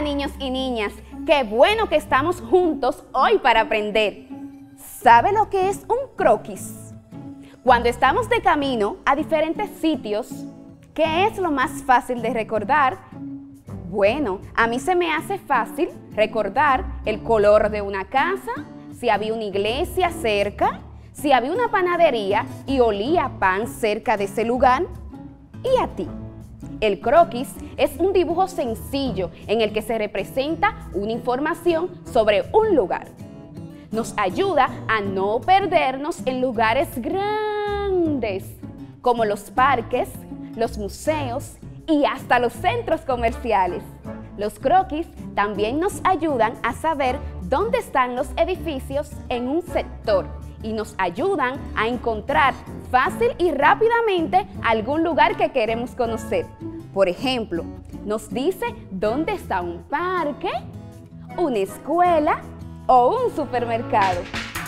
niños y niñas, qué bueno que estamos juntos hoy para aprender. ¿Sabe lo que es un croquis? Cuando estamos de camino a diferentes sitios, ¿qué es lo más fácil de recordar? Bueno, a mí se me hace fácil recordar el color de una casa, si había una iglesia cerca, si había una panadería y olía pan cerca de ese lugar. ¿Y a ti? El croquis es un dibujo sencillo en el que se representa una información sobre un lugar. Nos ayuda a no perdernos en lugares grandes, como los parques, los museos y hasta los centros comerciales. Los croquis también nos ayudan a saber dónde están los edificios en un sector y nos ayudan a encontrar fácil y rápidamente algún lugar que queremos conocer. Por ejemplo, nos dice dónde está un parque, una escuela o un supermercado.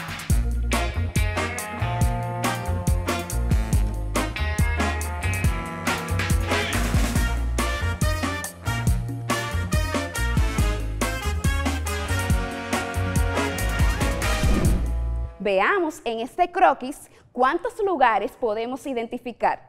Veamos en este croquis cuántos lugares podemos identificar.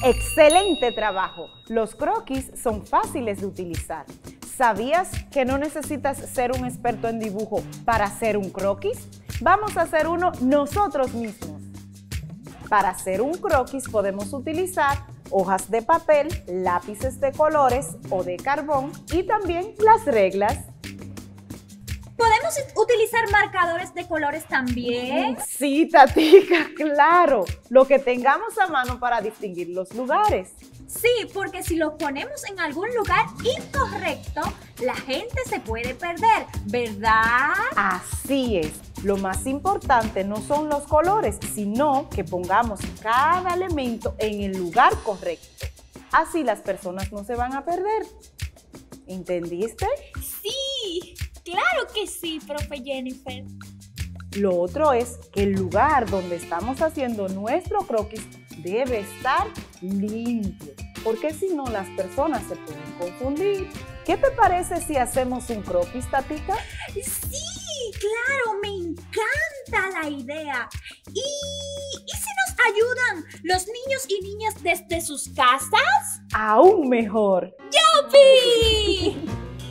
¡Excelente trabajo! Los croquis son fáciles de utilizar. ¿Sabías que no necesitas ser un experto en dibujo para hacer un croquis? Vamos a hacer uno nosotros mismos. Para hacer un croquis podemos utilizar hojas de papel, lápices de colores o de carbón y también las reglas. ¿Podemos utilizar marcadores de colores también? Sí, Tatica, claro. Lo que tengamos a mano para distinguir los lugares. Sí, porque si los ponemos en algún lugar incorrecto, la gente se puede perder, ¿verdad? Así es. Lo más importante no son los colores, sino que pongamos cada elemento en el lugar correcto. Así las personas no se van a perder. ¿Entendiste? Sí, claro que sí, profe Jennifer. Lo otro es que el lugar donde estamos haciendo nuestro croquis debe estar limpio, porque si no las personas se pueden confundir. ¿Qué te parece si hacemos un croquis, Tatica? Sí, claro, me encanta la idea. ¿Y si nos ayudan los niños y niñas desde sus casas? ¡Aún mejor! ¡Yupi!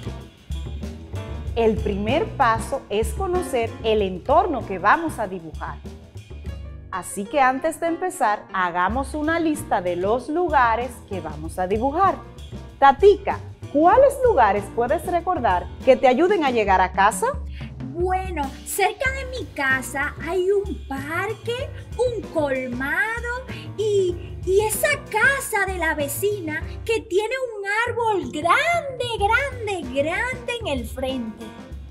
El primer paso es conocer el entorno que vamos a dibujar. Así que antes de empezar, hagamos una lista de los lugares que vamos a dibujar. Tatica, ¿cuáles lugares puedes recordar que te ayuden a llegar a casa? Bueno, cerca de mi casa hay un parque, un colmado y esa casa de la vecina que tiene un árbol grande en el frente.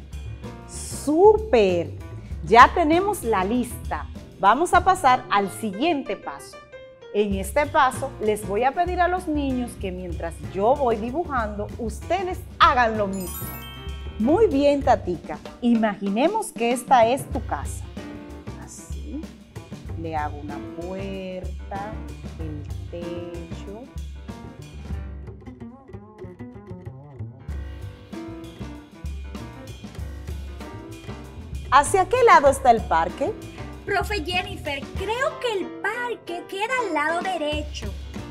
¡Súper! Ya tenemos la lista. Vamos a pasar al siguiente paso. En este paso les voy a pedir a los niños que mientras yo voy dibujando, ustedes hagan lo mismo. Muy bien, Tatica. Imaginemos que esta es tu casa. Así. Le hago una puerta, el techo. ¿Hacia qué lado está el parque? Profe Jennifer, creo que el parque queda al lado derecho.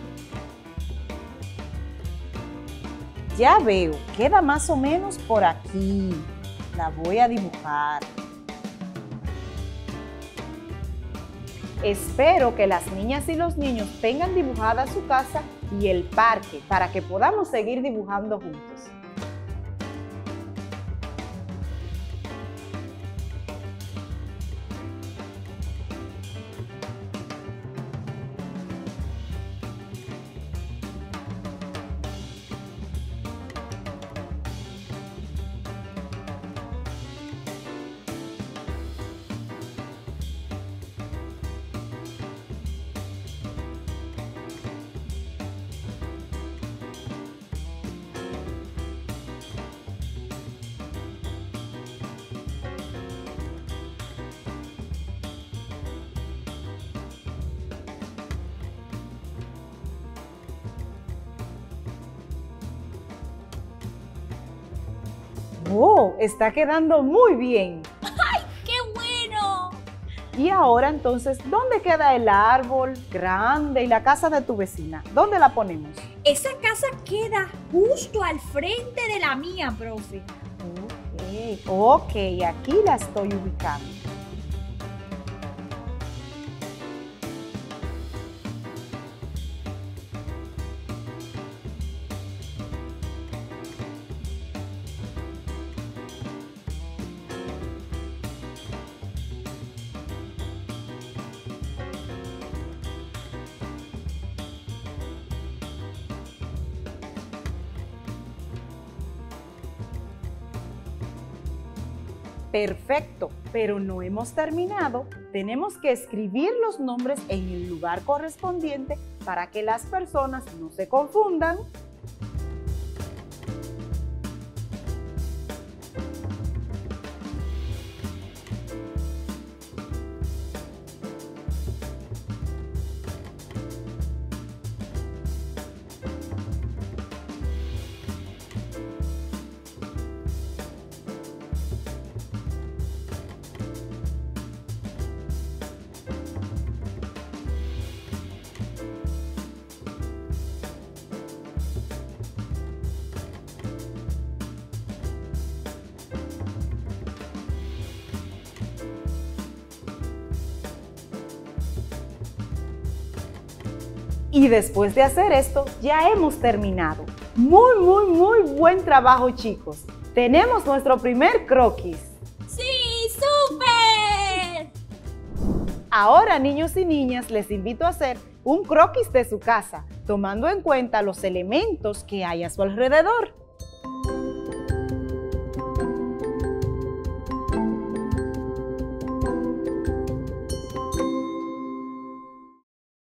Ya veo, queda más o menos por aquí. La voy a dibujar. Espero que las niñas y los niños tengan dibujada su casa y el parque para que podamos seguir dibujando juntos. ¡Oh! Está quedando muy bien. ¡Ay, qué bueno! Y ahora entonces, ¿dónde queda el árbol grande y la casa de tu vecina? ¿Dónde la ponemos? Esa casa queda justo al frente de la mía, profe. Ok, aquí la estoy ubicando. Perfecto, pero no hemos terminado. Tenemos que escribir los nombres en el lugar correspondiente para que las personas no se confundan. Y después de hacer esto, ya hemos terminado. Muy buen trabajo, chicos. Tenemos nuestro primer croquis. ¡Sí, súper! Ahora, niños y niñas, les invito a hacer un croquis de su casa, tomando en cuenta los elementos que hay a su alrededor.